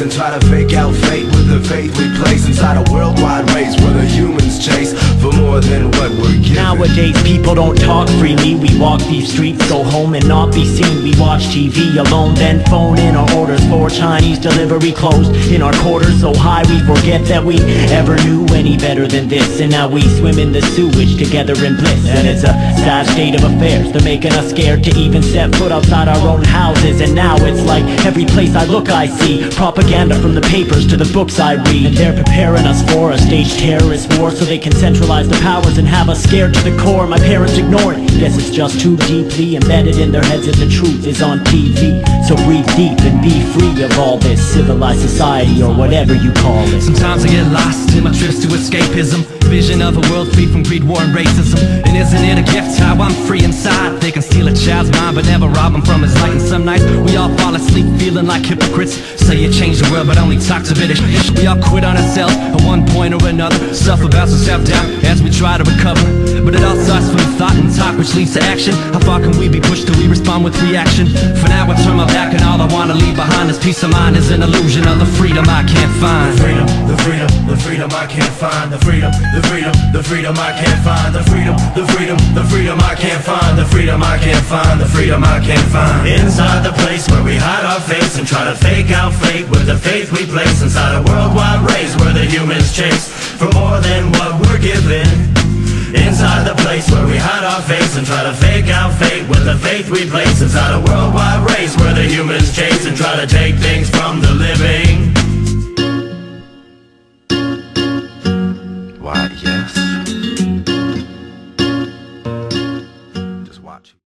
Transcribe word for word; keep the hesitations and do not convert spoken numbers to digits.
and try to fake out fate with the faith we place inside a worldwide race where the humans chase for more than what we're given. Nowadays people don't talk freely. We walk these streets, go home and not be seen. We watch T V alone, then phone in our orders for Chinese delivery closed in our quarters so high we forget that we ever knew any better than this. And now we swim in the sewage together in bliss. And it's a sad state of affairs, they're making us scared to even step foot outside our own houses. And now it's like every place I look I see propaganda from the papers to the books I read. And they're preparing us for a staged terrorist war so they can centralize the powers and have us scared to the core. My parents ignore it, guess it's just too deeply embedded in their heads that the truth is on T V. So breathe deep and be free of all this civilized society or whatever you call it. Sometimes I get lost in my trips to escapism, vision of a world free from greed, war and racism. And isn't it a gift how I'm free inside? They can steal a child's mind but never rob him from his light. And some nights we all fall asleep feeling like hypocrites. Say you change the world but only talk to British. We all quit on ourselves at one point or another, suffer bouts of self-doubt as we try to recover. But it all starts from thought and talk which leads to action. How far can we be pushed till we respond with reaction? For now I turn my back and all I wanna leave behind is peace of mind is an illusion of the freedom I can't find. The freedom, the freedom, the freedom I can't find. The freedom, the freedom, the freedom I can't find. The freedom, the freedom, the freedom I can't find. The freedom I can't find. The freedom I can't find. Inside the place where we hide our face and try to fake out fate with the faith we place inside a worldwide race where the humans chase for more than what we're given. Inside the place where we hide our face and try to fake out fate with the faith we place inside a world